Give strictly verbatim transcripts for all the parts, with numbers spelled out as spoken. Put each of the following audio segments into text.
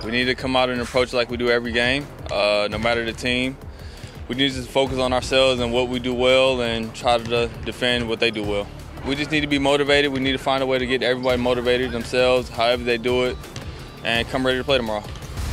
We need to come out and approach like we do every game, uh, no matter the team. We need to focus on ourselves and what we do well and try to defend what they do well. We just need to be motivated. We need to find a way to get everybody motivated themselves, however they do it, and come ready to play tomorrow.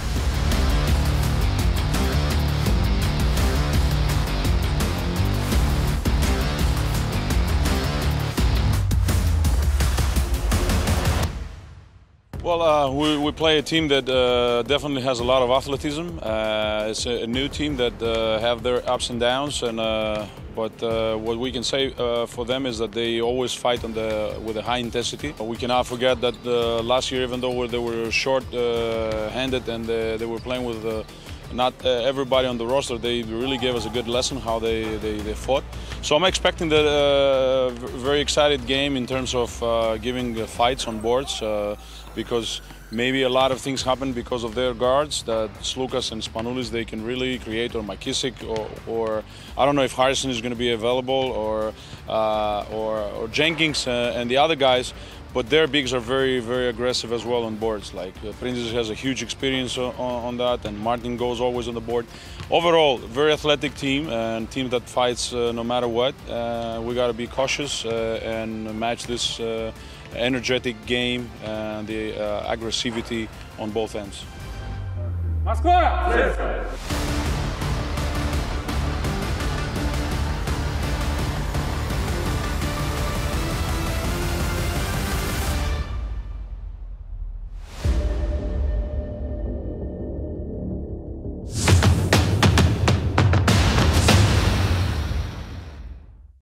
Well, uh, we, we play a team that uh, definitely has a lot of athleticism. Uh, it's a, a new team that uh, have their ups and downs, and uh, but uh, what we can say uh, for them is that they always fight on the with a high intensity. We cannot forget that uh, last year, even though they were short-handed uh, and uh, they were playing with uh, not uh, everybody on the roster, they really gave us a good lesson how they, they, they fought. So I'm expecting that uh, very excited game in terms of uh, giving uh, fights on boards, uh, because maybe a lot of things happen because of their guards, that Sloukas and Spanoulis, they can really create, or McKissick, or, or I don't know if Harrison is going to be available, or, uh, or, or Jenkins uh, and the other guys. But their bigs are very, very aggressive as well on boards. Like uh, Princess has a huge experience on, on that, and Martin goes always on the board. Overall, very athletic team, and team that fights uh, no matter what. Uh, we got to be cautious uh, and match this uh, energetic game and the uh, aggressivity on both ends. Москва!